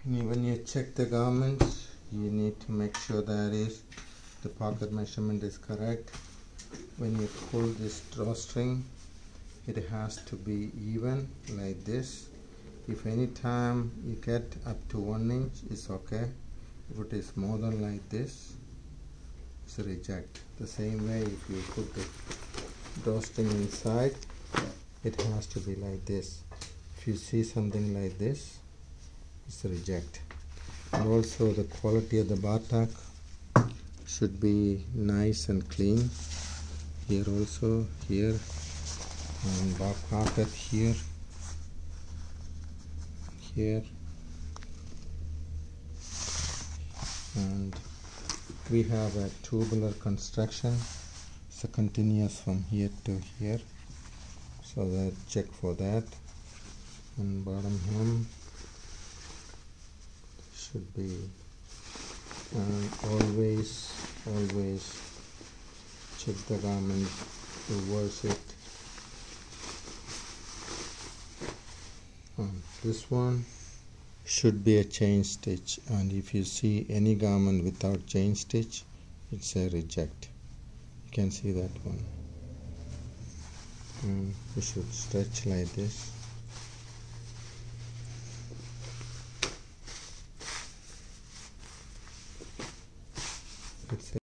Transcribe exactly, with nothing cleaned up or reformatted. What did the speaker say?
When you check the garments, you need to make sure that is the pocket measurement is correct. When you pull this drawstring, it has to be even like this. If any time you get up to one inch, it's okay. If it is more than like this, it's a reject. The same way, if you put the drawstring inside, it has to be like this. If you see something like this, it's a reject. And also the quality of the batak should be nice and clean. Here also, here, and back pocket here, here, and we have a tubular construction. It's a continuous from here to here, so that check for that. And bottom hem should be, and always always check the garment, reverse it. And this one should be a chain stitch, and if you see any garment without chain stitch, it's a reject. You can see that one. And we should stretch like this.